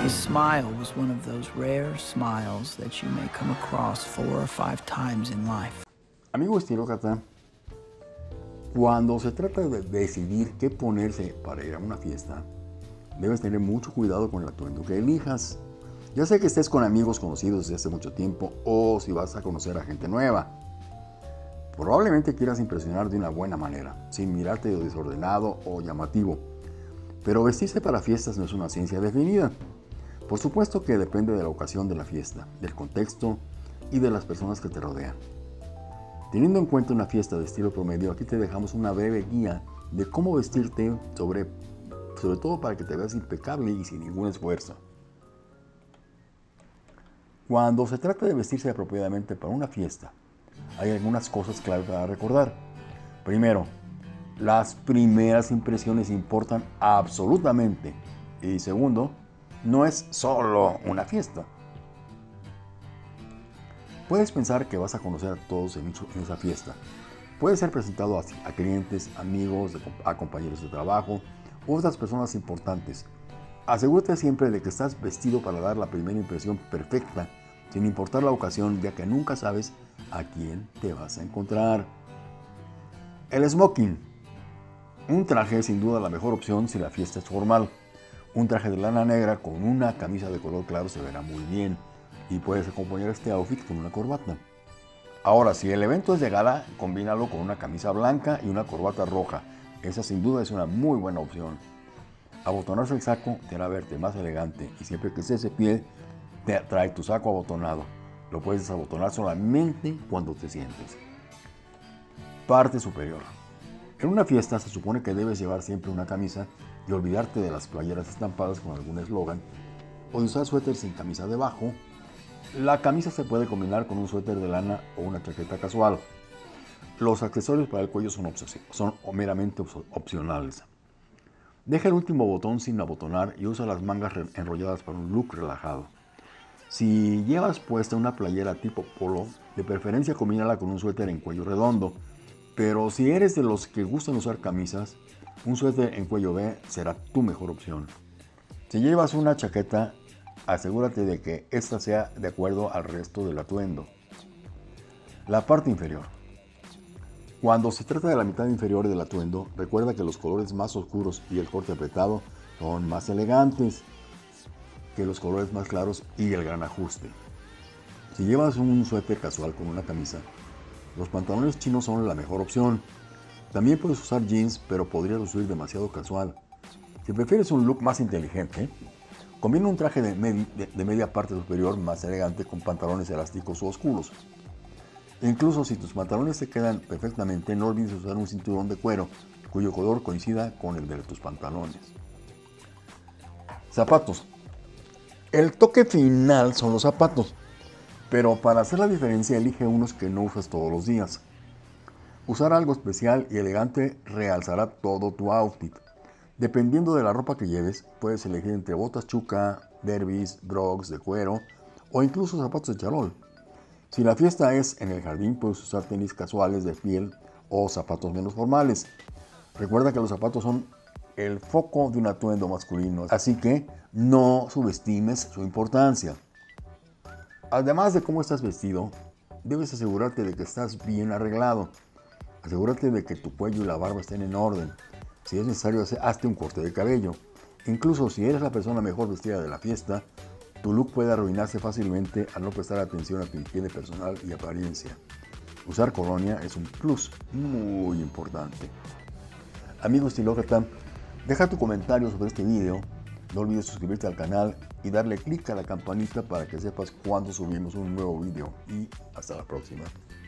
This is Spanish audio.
His smile was one of those rare smiles that you may come across 4 or 5 times in life. Amigo estilócrata, cuando se trata de decidir qué ponerse para ir a una fiesta, debes tener mucho cuidado con el atuendo que elijas. Ya sea que estés con amigos conocidos desde hace mucho tiempo o si vas a conocer a gente nueva. Probablemente quieras impresionar de una buena manera, sin mirarte desordenado o llamativo. Pero vestirse para fiestas no es una ciencia definida. Por supuesto que depende de la ocasión de la fiesta, del contexto y de las personas que te rodean. Teniendo en cuenta una fiesta de estilo promedio, aquí te dejamos una breve guía de cómo vestirte, sobre todo para que te veas impecable y sin ningún esfuerzo. Cuando se trata de vestirse apropiadamente para una fiesta, hay algunas cosas clave para recordar. Primero, las primeras impresiones importan absolutamente. Y segundo, no es solo una fiesta. Puedes pensar que vas a conocer a todos en esa fiesta. Puedes ser presentado a clientes, amigos, a compañeros de trabajo u otras personas importantes. Asegúrate siempre de que estás vestido para dar la primera impresión perfecta, sin importar la ocasión, ya que nunca sabes a quién te vas a encontrar. El smoking. Un traje es sin duda la mejor opción si la fiesta es formal. Un traje de lana negra con una camisa de color claro se verá muy bien y puedes acompañar este outfit con una corbata. Ahora, si el evento es de gala, combínalo con una camisa blanca y una corbata roja. Esa sin duda es una muy buena opción. Abotonarse el saco te hará verte más elegante y siempre que estés de pie, trae tu saco abotonado. Lo puedes desabotonar solamente cuando te sientes. Parte superior. En una fiesta se supone que debes llevar siempre una camisa y olvidarte de las playeras estampadas con algún eslogan o de usar suéter sin camisa debajo. La camisa se puede combinar con un suéter de lana o una chaqueta casual. Los accesorios para el cuello son meramente opcionales. Deja el último botón sin abotonar y usa las mangas enrolladas para un look relajado. Si llevas puesta una playera tipo polo, de preferencia combínala con un suéter en cuello redondo. Pero si eres de los que gustan usar camisas, un suéter en cuello V será tu mejor opción. Si llevas una chaqueta, asegúrate de que esta sea de acuerdo al resto del atuendo. La parte inferior. Cuando se trata de la mitad inferior del atuendo, recuerda que los colores más oscuros y el corte apretado son más elegantes que los colores más claros y el gran ajuste. Si llevas un suéter casual con una camisa, los pantalones chinos son la mejor opción. También puedes usar jeans, pero podrías lucir demasiado casual. Si prefieres un look más inteligente, combina un traje de media parte superior más elegante con pantalones elásticos o oscuros. Incluso si tus pantalones te quedan perfectamente, no olvides usar un cinturón de cuero cuyo color coincida con el de tus pantalones. Zapatos. El toque final son los zapatos. Pero para hacer la diferencia, elige unos que no usas todos los días. Usar algo especial y elegante realzará todo tu outfit. Dependiendo de la ropa que lleves, puedes elegir entre botas chuca, derbis, brogues de cuero o incluso zapatos de charol. Si la fiesta es en el jardín, puedes usar tenis casuales de piel o zapatos menos formales. Recuerda que los zapatos son el foco de un atuendo masculino, así que no subestimes su importancia. Además de cómo estás vestido, debes asegurarte de que estás bien arreglado. Asegúrate de que tu cuello y la barba estén en orden. Si es necesario, hazte un corte de cabello. Incluso si eres la persona mejor vestida de la fiesta, tu look puede arruinarse fácilmente al no prestar atención a tu higiene personal y apariencia. Usar colonia es un plus muy importante. Amigo estilócrata, deja tu comentario sobre este video. No olvides suscribirte al canal y darle clic a la campanita para que sepas cuando subimos un nuevo video. Y hasta la próxima.